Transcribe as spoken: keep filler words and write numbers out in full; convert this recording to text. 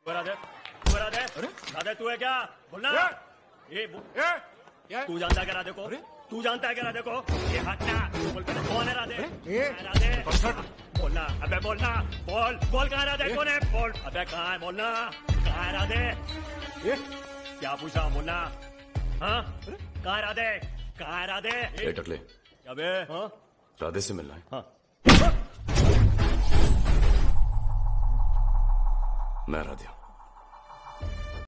राधे, राधे, राधे तू है क्या? बोलना। ये क्या? तू जानता है क्या राधे को? तू जानता है क्या राधे को? ये हटना। बोल पहले कौन है राधे? राधे बोलना। अबे बोलना। बोल बोल कहाँ राधे? कौन है? बोल। अबे कहाँ है? बोलना। कहाँ है राधे? क्या पूछा? बोलना। हाँ कहाँ है राधे? कहाँ है राधे? ए टकले, अबे हाँ राधे से मिलना है। हाँ मैं राधे।